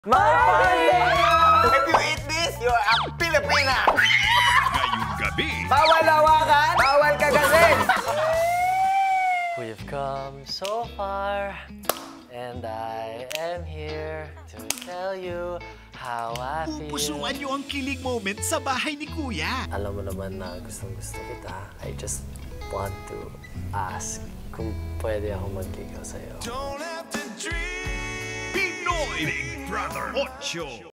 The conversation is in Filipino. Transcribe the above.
If you eat this, you're a Filipina! Ngayong gabi, Bawal hawakan, bawal kagasin! We've come so far, and I am here to tell you how I feel. pupusuan niyo ang kilig moment sa bahay ni Kuya. Alam mo naman na gustong-gusto kita. I just want to ask kung pwede ako magligaw sa'yo. Pinoy Big Brother 8.